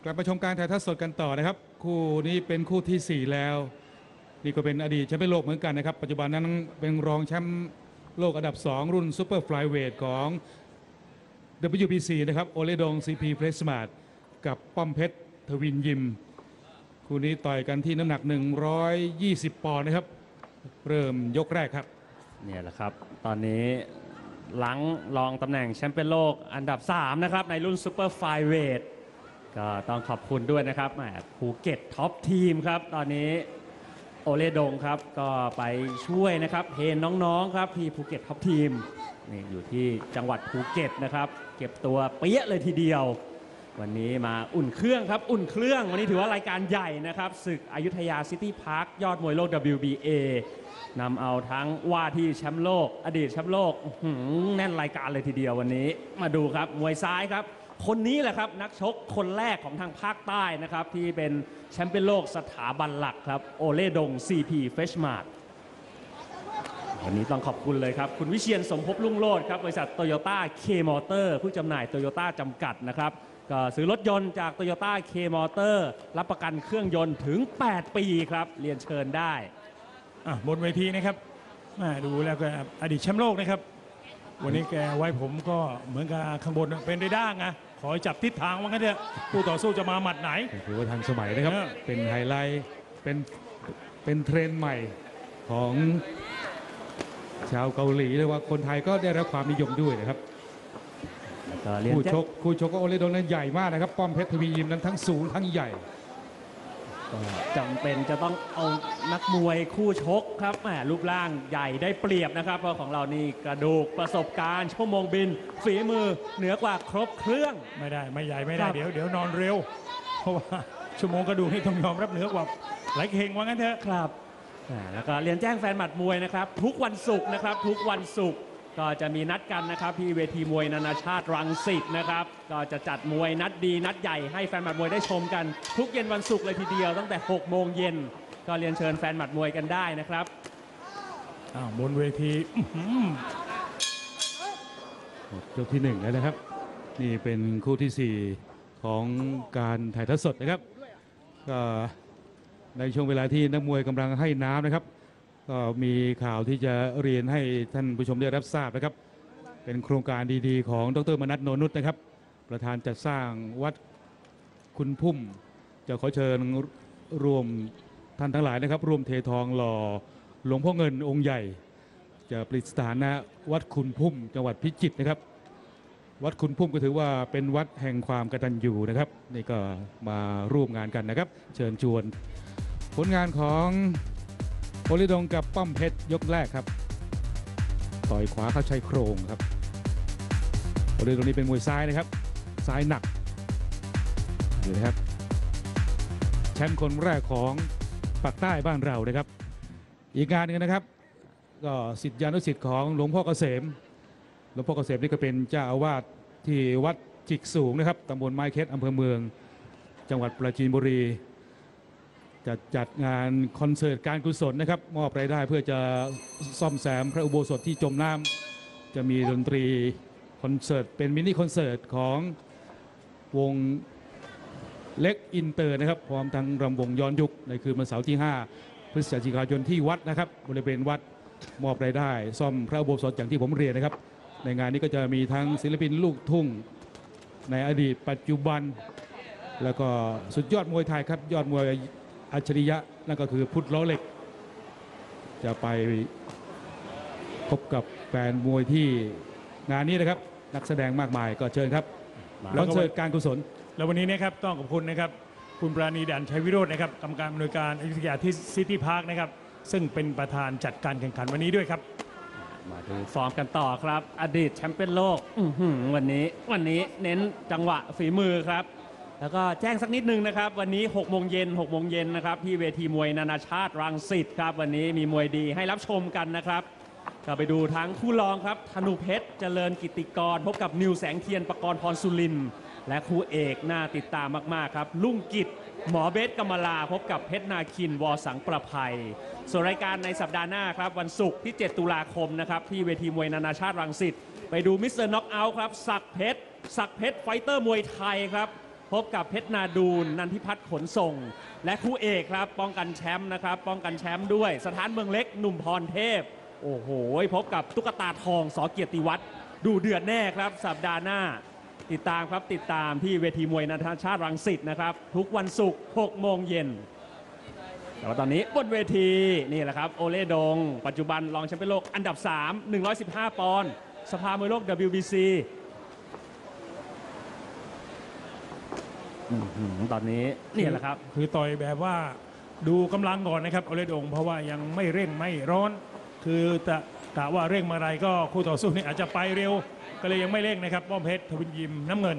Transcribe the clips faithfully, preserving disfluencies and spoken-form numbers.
กลับมาชมการถ่ายทอดสดกันต่อนะครับคู่นี้เป็นคู่ที่สี่แล้วนี่ก็เป็นอดีตแชมป์โลกเหมือนกันนะครับปัจจุบันนั้นเป็นรองแชมป์โลกอันดับสองรุ่นซูเปอร์ไฟล์เวทของ ดับเบิลยู บี ซี นะครับโอเลดง ซี พี เพลสมาร์ทกับป้อมเพชรทวินยิมคู่นี้ต่อยกันที่น้ำหนักหนึ่งร้อยยี่สิบปอนด์นะครับเริ่มยกแรกครับเนี่ยแหละครับตอนนี้หลังรองตำแหน่งแชมป์เปี้ยนโลกอันดับสามนะครับในรุ่นซูเปอร์ไฟล์เวทก็ต้องขอบคุณด้วยนะครับแหมภูเก็ตท็อปทีมครับตอนนี้โอเลดงครับก็ไปช่วยนะครับเทรนน้องๆครับที่ภูเก็ตท็อปทีมนี่อยู่ที่จังหวัดภูเก็ตนะครับเก็บตัวเปี้ยเลยทีเดียววันนี้มาอุ่นเครื่องครับอุ่นเครื่องวันนี้ถือว่ารายการใหญ่นะครับศึกอยุธยาซิตี้พาร์คยอดมวยโลก ดับเบิลยู บี เอ นำเอาทั้งว่าที่แชมป์โลกอดีตแชมป์โลกแน่นรายการเลยทีเดียววันนี้มาดูครับมวยซ้ายครับคนนี้แหละครับนักชกคนแรกของทางภาคใต้นะครับที่เป็นแชมป์เปี้ยนโลกสถาบันหลักครับโอเลดง ซี พี เฟชมาร์ทวันนี้ต้องขอบคุณเลยครับคุณวิเชียรสมภพลุ่งโลดครับบริษัทโตโยต้าเคมอเตอร์ผู้จำหน่ายโตโยต้าจำกัดนะครับก็ซื้อรถยนต์จากโตโยต้าเคมอเตอร์รับประกันเครื่องยนต์ถึงแปดปีครับเรียนเชิญได้บนเวทีนะครับดูแล้วก็อดีตแชมป์โลกนะครับวันนี้แกไว้ผมก็เหมือนกับข้างบนเป็นได้ด้างนะขอจับทิศทางว่างั้นเถอะผู้ต่อสู้จะมาหมัดไหนถือว่าทันสมัยนะครับเป็นไฮไลท์เป็นเป็นเทรนด์ใหม่ของชาวเกาหลีเลยว่าคนไทยก็ได้รับความนิยมด้วยนะครับคู่ชกคู่ชกก็โอเลดงนั้นใหญ่มากนะครับป้อมเพชรทวียิมนั้นทั้งสูงทั้งใหญ่จำเป็นจะต้องเอานักมวยคู่ชกครับแหมรูปร่างใหญ่ได้เปรียบนะครับเพราะของเรานี่กระดูกประสบการณ์ชั่วโมงบินฝีมือเหนือกว่าครบเครื่องไม่ได้ไม่ใหญ่ไม่ได้เดี๋ยวเดี๋ยวนอนเร็วเพราะว่าชั่วโมงกระดูกให้ต้องยอมรับเหนือกว่าไหลเข่งว่างั้นเถอะครับแล้วก็เรียนแจ้งแฟนหมัดมวยนะครับทุกวันศุกร์นะครับทุกวันศุกร์ก็จะมีนัดกันนะครับที่เวทีมวยนานาชาติรังสิตนะครับก็จะจัดมวยนัดดีนัดใหญ่ให้แฟนหมัดมวยได้ชมกันทุกเย็นวันศุกร์เลยทีเดียวตั้งแต่หกโมงเย็นก็เรียนเชิญแฟนหมัดมวยกันได้นะครับบนเวทียกที่หนึ่งแล้วนะครับนี่เป็นคู่ที่สี่ของการถ่ายทอดสดนะครับก็ในช่วงเวลาที่นักมวยกำลังให้น้ำนะครับก็มีข่าวที่จะเรียนให้ท่านผู้ชมได้รับทราบนะครับเป็นโครงการดีๆของดร.มนัส โนนุชนะครับประธานจัดสร้างวัดคุณพุ่มจะขอเชิญรวมท่านทั้งหลายนะครับร่วมเททองหล่อหลวงพ่อเงินองค์ใหญ่จะประดิษฐานณวัดคุณพุ่มจังหวัดพิจิตรนะครับวัดคุณพุ่มก็ถือว่าเป็นวัดแห่งความกตัญญูนะครับนี่ก็มาร่วมงานกันนะครับเชิญชวนผลงานของโอเลดงกับป้อมเพชรยกแรกครับต่อยขวาเข้าชายโครงครับโอเลดงนี้เป็นมวยซ้ายนะครับซ้ายหนักดูนะครับแชมป์คนแรกของปากใต้บ้านเรานะครับอีกงานนึงนะครับก็ศิษยานุศิษย์ของหลวงพ่อเกษมหลวงพ่อเกษมนี่ก็เป็นเจ้าอาวาสที่วัดจิกสูงนะครับตำบลไม้เค็ดอำเภอเมืองจังหวัดปราจีนบุรีจะจัดงานคอนเสิร์ตการกุศลนะครับมอบรายได้เพื่อจะซ่อมแซมพระอุโบสถที่จมน้ำจะมีดนตรีคอนเสิร์ตเป็นมินิคอนเสิร์ตของวงเล็กอินเตอร์นะครับพร้อมทั้งรำวงย้อนยุคในคืนวันเสาร์ที่ห้าพฤศจิกายนที่วัดนะครับบริเวณวัดมอบรายได้ซ่อมพระอุโบสถอย่างที่ผมเรียนนะครับในงานนี้ก็จะมีทั้งศิลปินลูกทุ่งในอดีตปัจจุบันแล้วก็สุดยอดมวยไทยครับยอดมวยอัจฉริยะนั่นก็คือพุทธล้อเหล็กจะไปพบกับแฟนมวยที่งานนี้นะครับนักแสดงมากมายก็เชิญครับคอนเสิร์ตการกุศลแล้ววันนี้นะครับต้องขอบคุณนะครับคุณปราณีด่านชัยวิโรจน์นะครับกรรมการอำนวยการอยุธยาที่ซิตี้พาร์คนะครับซึ่งเป็นประธานจัดการแข่งขันวันนี้ด้วยครับมาดูฟอร์มกันต่อครับอดีตแชมป์เปี้ยนโลกวันนี้วันนี้เน้นจังหวะฝีมือครับแล้วก็แจ้งสักนิดนึงนะครับวันนี้หกโมงเย็นหกโมงเย็นนะครับที่เวทีมวยนานาชาติรังสิตครับวันนี้มีมวยดีให้รับชมกันนะครับก็ไปดูทั้งคู่รองครับธนูเพชรเจริญกิติกรพบกับนิวแสงเทียนปกรณ์พรสุรินทร์และคู่เอกน่าติดตามมากๆครับลุ่งกิจหมอเบสกำมลาพบกับเพชรนาคินวอสังประภัยส่วนรายการในสัปดาห์หน้าครับวันศุกร์ที่เจ็ดตุลาคมนะครับที่เวทีมวยนานาชาติรังสิตไปดูมิสเตอร์น็อกเอาท์ครับศักดิ์เพชรศักดิ์เพชรไฟเตอร์มวยไทยครับพบกับเพชรนาดูนนันทิพัฒน์ขนส่ง และคู่เอกครับป้องกันแชมป์นะครับป้องกันแชมป์ด้วยสถานเมืองเล็กหนุ่มพรเทพโอ้โหพบกับตุ๊กตาทองสเกียรติวัฒน์ดูเดือดแน่ครับสัปดาห์หน้าติดตามครับติดตามที่เวทีมวยนานาชาติรังสิตนะครับทุกวันศุกร์หกโมงเย็นแต่ว่าตอนนี้บนเวทีนี่แหละครับโอเลดง ปัจจุบันรองแชมป์โลกอันดับ สาม หนึ่งร้อยสิบห้า ปอนด์สภามวยโลก ดับเบิลยู บี ซี อื้อหือตอนนี้นี่แหละครับคือต่อยแบบว่าดูกำลังก่อนนะครับโอเลดงเพราะว่ายังไม่เร่งไม่ร้อน คือแต่กะว่าเร่งเมื่อไรก็คู่ต่อสู้นี่อาจจะไปเร็ว ก็เลยยังไม่เร่งนะครับป้อมเพชรทวินยิมน้ำเงิน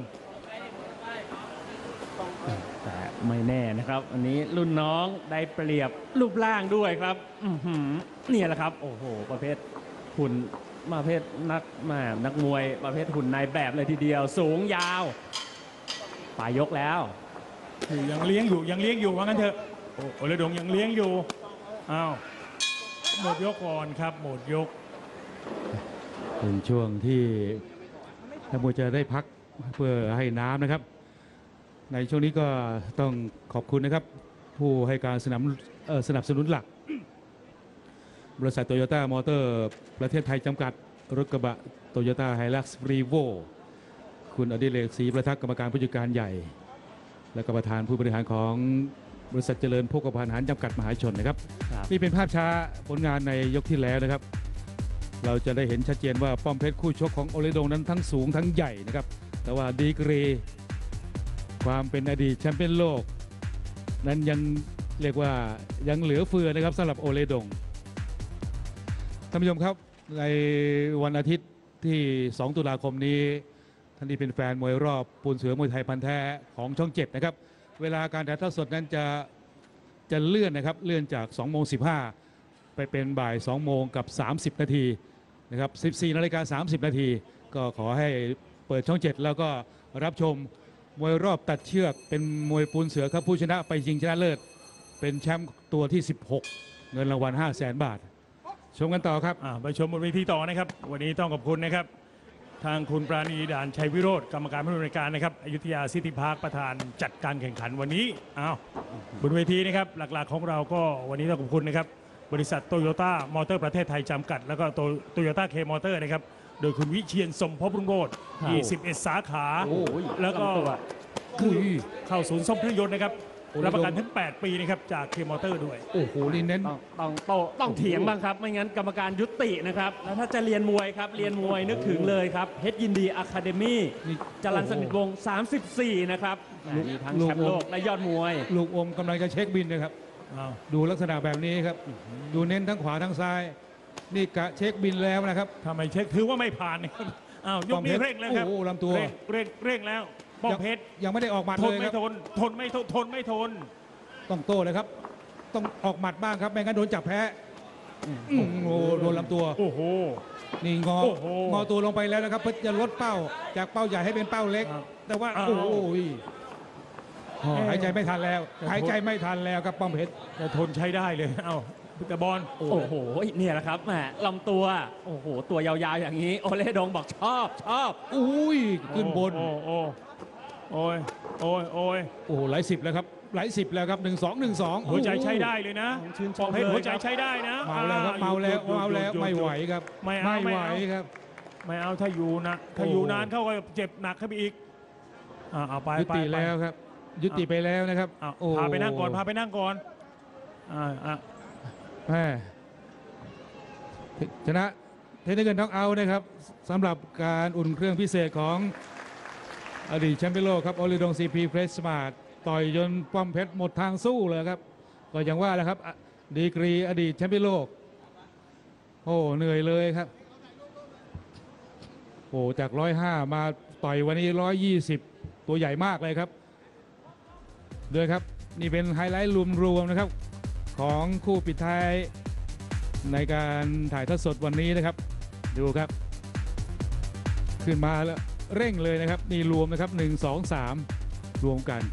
แต่ไม่แน่นะครับอันนี้รุ่นน้องได้เปรียบรูปร่างด้วยครับอื้อหือเนี่ยแหละครับโอ้โหประเภทหุ่นประเภทนักแม่นักมวยประเภทหุ่นนายแบบเลยทีเดียวสูงยาวปลายยกแล้วคือยังเลี้ยงอยู่ยังเลี้ยงอยู่ว่างั้นเถอะโอ้โอเลดงยังเลี้ยงอยู่อ้าวหมดยกก่อนครับหมดยกเป็นช่วงที่นักมวยจะได้พักเพื่อให้น้ำนะครับ ในช่วงนี้ก็ต้องขอบคุณนะครับ ผู้ให้การสนับเอ่อสนับสนุนหลัก บริษัทโตโยต้ามอเตอร์ประเทศไทยจำกัดรถกระบะโตโยต้าไฮลักซ์รีโวคุณอดิเรกศรีประทักษ์กรรมการผู้จัดการใหญ่ และกรรมการผู้บริหารของบริษัทเจริญโภคภัณฑ์อาหารจำกัดมหาชนนะครับครับนี่เป็นภาพช้าผลงานในยกที่แล้วนะครับ เราจะได้เห็นชัดเจนว่าป้อมเพชรคู่ชกของโอเลดงนั้นทั้งสูงทั้งใหญ่นะครับ แต่ว่าดีกรีความเป็นอดีตแชมป์เปี้ยนโลก นั้นยังเรียกว่ายังเหลือเฟือนะครับสำหรับโอเลดงท่านผู้ชมครับในวันอาทิตย์ที่ สอง ตุลาคมนี้ท่านที่เป็นแฟนมวยรอบปูนเสือมวยไทยพันธุ์แท้ของช่องเจ็ดนะครับเวลาการถ่ายทอดสดนั้นจะจะเลื่อนนะครับเลื่อนจาก สองโมงสิบห้า ไปเป็นบ่าย สองโมงกับ สามสิบ นาทีนะครับ สิบสี่ นาฬิกา สามสิบ นาทีก็ขอให้เปิดช่องเจ็ดแล้วก็รับชมมวยรอบตัดเชือกเป็นมวยปูนเสือครับผู้ชนะไปชิงชนะเลิศเป็นแชมป์ตัวที่ สิบหก เงินรางวัล ห้าแสน บาท ชมกันต่อครับอ่าไปชมบนเวทีต่อนะครับ วันนี้ต้องขอบคุณนะครับ ทางคุณปราณีด่านชัยวิโรธกรรมการผู้บริการนะครับอยุธยาซิตี้พาร์คประธานจัดการแข่งขันวันนี้อ้าวบนเวทีนะครับหลักๆของเราก็วันนี้ต้องขอบคุณนะครับบริษัทโตโยต้ามอเตอร์ประเทศไทยจำกัด แล้วก็โตโยต้าเคมอเตอร์นะครับโดยคุณวิเชียนสมภพรุ่งโรจน์ครับยี่สิบเอ็ด สาขาโอ้ยแล้วก็ลำตัวคือเข้าศูนย์ซ่อมเครื่องยนต์นะครับโอ้ยรับประกันถึงแปดปีนะครับจากเคมอเตอร์ด้วยโอ้โหนี่เน้นต้องต้องโตต้องเถียงบ้างครับ ไม่งั้นกรรมการยุตินะครับ แล้วถ้าจะเรียนมวยครับ เรียนมวยนึกถึงเลยครับเพชรยินดีอะคาเดมี่นี่จรัญสนิทวงศ์สามสิบสี่ นะครับมีทั้งแชมป์โลกและยอดมวยลูกอมกำลังจะเช็คบินนะครับอ้าวดูลักษณะแบบนี้ครับ ดูเน้นทั้งขวาทั้งซ้าย นี่กะเช็คบินแล้วนะครับทำไมเช็คถือว่าไม่ผ่านนะครับอ้าวยกนี้เร่งแล้วครับโอ้โหลำตัวเร่งเร่งเร่งแล้วป้อมเพชรยังไม่ได้ออกหมัดทเลนยคไม่รับทนทนไม่ทนทนไม่ทนต้องโต้เลยครับ ต้องออกหมัดบ้างครับ ไม่งั้นโดนจับแพ้อืมโอ้โหโดนลำตัวโอ้โหนี่งอโอ้โหงอตัวลงไปแล้วนะครับเพื่อจะลดเป้า จากเป้าใหญ่ให้เป็นเป้าเล็กครับแต่ว่าอ้าวโอ้โหอ๋อเอ๊ะหายใจไม่ทันแล้วแต่หายใจไม่ทันแล้วครับป้อมเพชรแต่ทนใช้ได้เลยเอ้าแต่บอลโอ้โหเนี่ยแหละครับแหมลำตัว โอ้โห ตัวยาวๆอย่างนี้ โอเลดงบอกชอบชอบอุ้ยขึ้นบนโอ้โอ้โอ้ยโอ้ยโอ้ยโอ้โหหลายสิบแล้วครับหลายสิบแล้วครับหนึ่งสองหนึ่งสองหัวใจใช้ได้เลยนะชื่นชป้อมมเพชรเลยหัวใจครับใช้ได้นะเมาแล้วครับอ่เมาแล้วหยุดเมาแล้วหยุดไม่ไหวยุดครับไม่เอาไม่ไหวเอาครับไม่เอาถ้าอยู่นะถ้าโอ้อยู่นานเข้าก็เจ็บหนักเข้าไปอีกอ่าเอาไปยุไปติไปแล้วครับ ยุติไปแล้วนะครับเอาโอ้พาไปนั่งก่อนพาไปนั่งก่อนอ่าอ่าแม่ชนะเทนนิสเกินน็อกเอาท์นะครับสำหรับการอุ่นเครื่องพิเศษของอดีตแชมป์เปี้ยนโลกครับโอลิดงซีพีเฟรชสมาร์ทต่อยจนป้อมเพชรหมดทางสู้เลยครับ ก็อย่างว่าแหละครับอ่ะดีกรีอดีตแชมป์เปี้ยนโลก โอ้เหนื่อยเลยครับโอ้จากร้อยห้ามาต่อยวันนี้ร้อยยี่สิบตัวใหญ่มากเลยครับด้วยครับนี่เป็นไฮไลท์รวมๆนะครับของคู่ปิดท้ายในการถ่ายทอดสดวันนี้นะครับดูครับขึ้นมาแล้วเร่งเลยนะครับนี่รวมนะครับหนึ่ง สอง สามรวมกัน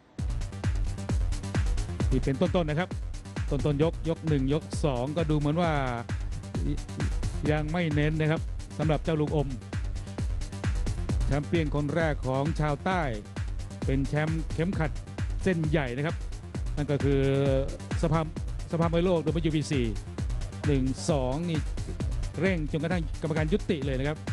นี่เป็นต้นๆนะครับต้นๆยกยกหนึ่งยกสองก็ดูเหมือนว่ายังไม่เน้นนะครับสำหรับเจ้าลูกอมแชมเปี้ยนคนแรกของชาวใต้เป็นแชมป์เข็มขัดเส้นใหญ่นะครับ นั่นก็คือสภาสภามวยโลก ดับเบิลยู บี ซี หนึ่ง สอง นี่เร่งจนกระทั่งกรรมการยุติเลยนะครับ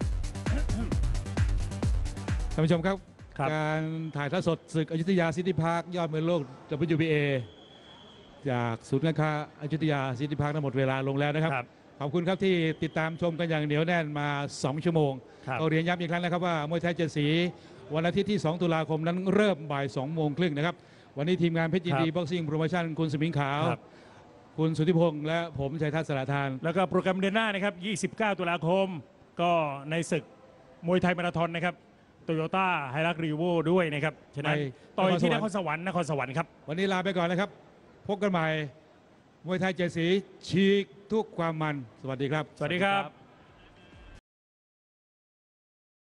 ท่านผู้ชมครับครับการถ่ายทอดสดศึกอยุธยาซิตี้พาร์คยอดมวยโลก ดับเบิลยู บี เอ จากศูนย์การค้าอยุธยาซิตี้พาร์คทั้งหมดเวลาลงแล้วนะครับครับขอบคุณครับที่ติดตามชมกันอย่างเหนียวแน่นมา สอง ชั่วโมงครับก็เรียนย้ำอีกครั้งนะครับว่ามวยไทยเจ็ดสีวันอาทิตย์ที่ สอง ตุลาคมนั้นเริ่มบ่าย สอง โมงครึ่งนะครับ วันนี้ทีมงานเพชรยินดีบ็อกซิ่งโปรโมชั่นคุณสมิงขาวครับคุณสุทธิพงษ์และผมชัยทัศน์สระทานแล้วก็โปรแกรมเดือนหน้านะครับ ยี่สิบเก้า ตุลาคม ก็ในศึกมวยไทยมาราธอนนะครับโตโยต้าไฮรักรีโวด้วยนะครับ ฉะนั้นไปต่อยที่นนคครรสสววรรรรค์ค์นครสวรรค์ครับวันนี้ลาไปก่อนนะครับ พบกันใหม่มวยไทยเจ็ดสีฉีกทุกความมัน สวัสดีครับสวัสดีครับ